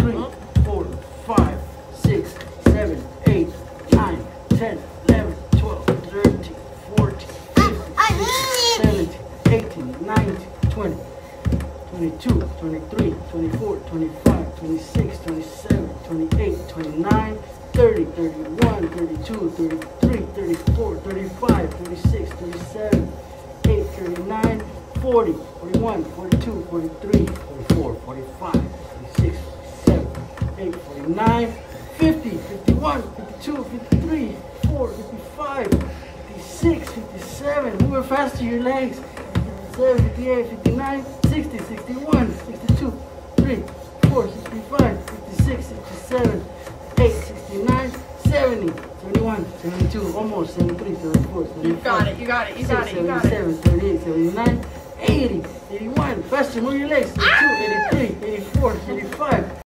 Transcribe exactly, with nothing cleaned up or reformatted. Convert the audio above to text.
three, four, five, six, seven, eight, nine, ten, eleven, twelve, thirteen, fourteen, fifteen, sixteen, seventeen, eighteen, nineteen, twenty, twenty-two, twenty-three, twenty-four, twenty-five, twenty-six, twenty-seven, twenty-eight, twenty-nine, thirty, thirty-one, thirty-two, thirty-three, thirty-four, thirty-five, thirty-six, thirty-seven, thirty-eight, thirty-nine, forty, forty-one, forty-two, forty-three, forty-four, forty-five, forty-six, forty-seven, forty-eight, forty-nine, fifty, fifty-one, fifty-two, fifty-three, fifty-four, fifty-five, fifty-six, fifty-seven, moving faster your legs, fifty-seven, fifty-eight, fifty-nine, sixty, sixty-one, sixty-two, sixty-three, sixty-four, sixty-five, fifty-six, sixty-seven, sixty-eight, sixty-nine, seventy, seventy-one, seventy-two, almost seventy-three, seventy-four, seventy-five. You got it, you got it, you got it, you got it. seventy-seven, seventy-eight, seventy-nine, eighty, eighty-one, faster, move your legs, eighty-two, eighty-three, eighty-four, eighty-five.